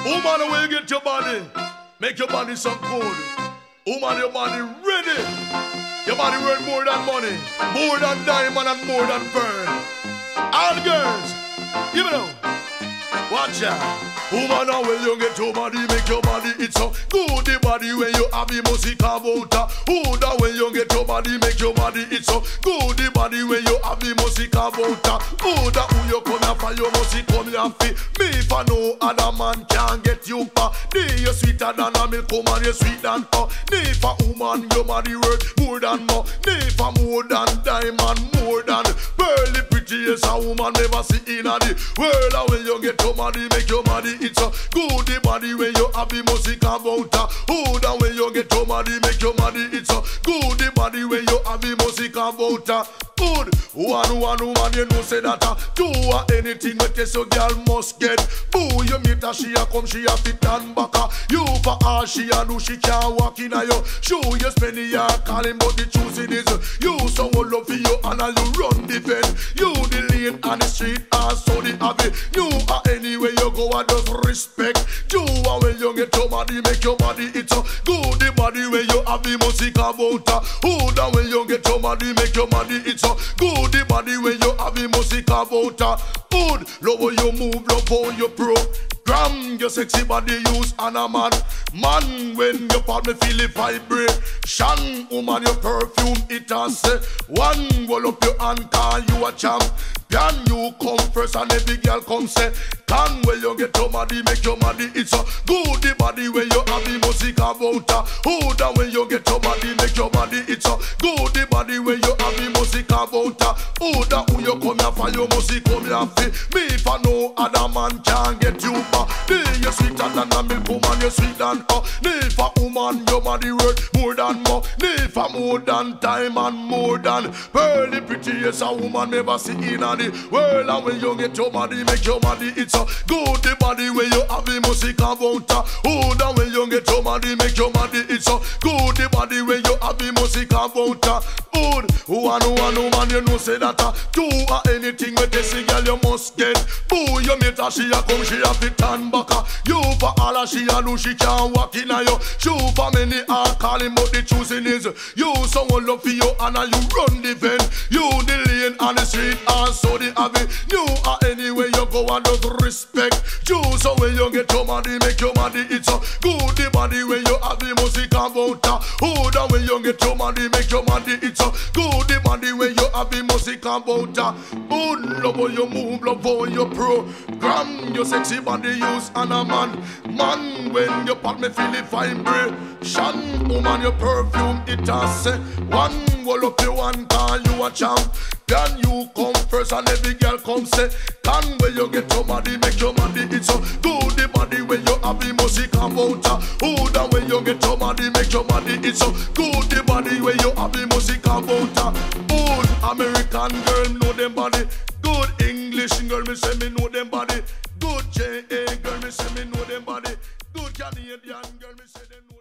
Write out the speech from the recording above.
Woman, the way you get your body, make your body so good. Woman, your body ready. Your body worth more than money, more than diamond and more than pearl. All girls, give it up. Watch out. Woman, now when you get your body, make your body it's so good. The body when you have the music about. Who that when you get your body, make your body it's so good. The body when you have the music about. Who that who you come here for your music come here for. Me for no other man can get you pa. You sweeter than a milk woman, you sweet than her. Me for woman, your body worth more than more. Me for more than diamond, more than pearly prettiest a woman never see in a the world. And when you get your body, make your body it's a good. The body when you have the music about. Oh, that when you get your body, make your body it's a good. The body when you have the music about. Good. One woman you know say that do anything with this so girl must get. Boo, you meet her, she a come, she a fit and back. You for her, she a do, she can't walk in a you. Show you spend the year calling, but the choosing is you. Someone love for you and you run the bed. You the lane and the street and so the abbey. You are anywhere you go and just respect. You are when you get your body, make your body it's a good. The body when you have the music about. Oh, that when you get your body, make your body it's a good. The body when you have the music about. Good. Love how you move, love how you program your sexy body use on a man. Man, when you part me feel it vibration. Woman, your perfume it has say. One roll up your hand, call you a champ. Can you come first and every girl come say. Can when you get your body, make your body it's a good. The body when you have the music about. Oh, that when you get your body, make your body it's a good. The body when you have the music about. Oh, that who you come here for your music come here for. Me for no other man can get you back. You sweeter than a milk woman, you sweet than her. Me for woman, your body worth more than more. Me for more than time and more than pearly prettiest a woman never see in a the world. And when you get your body, make your body it's a good. The body when you have the music about. Oh, that when you get your body, make your body it's a good. The body when you have the music about. Good. One woman, you know say that do anything with this girl you must get. Boo, you meet her, she a come, she a fit and back. You for all her, she a do, she can't walk in a you. Show for many are calling, but the choosing is you. Someone love for you and you run the vent. You the lane on the street and so the abbey. You are anywhere you go and just respect you. So when you get your body, make your body it's a good. The body when you have the music about. Oh, that when you get your body, make your body it's a good. The body when you have the music about. Good. Love how you move, love how you program your sexy body use on a man. Man, when you part me feel it vibration. Woman, your perfume it has say. One roll up your one, call you a champ. Can you come first and every girl come say. Can when you get your body, make your body it's so good. The body when you have the music about. Oh, that when you get your body, make your body it's so good. The body when you have the music about. Good American girl know them body. Good English girl me say me know them body. Good J.A. girl me say me know them body. Good Canadian girl me say them know.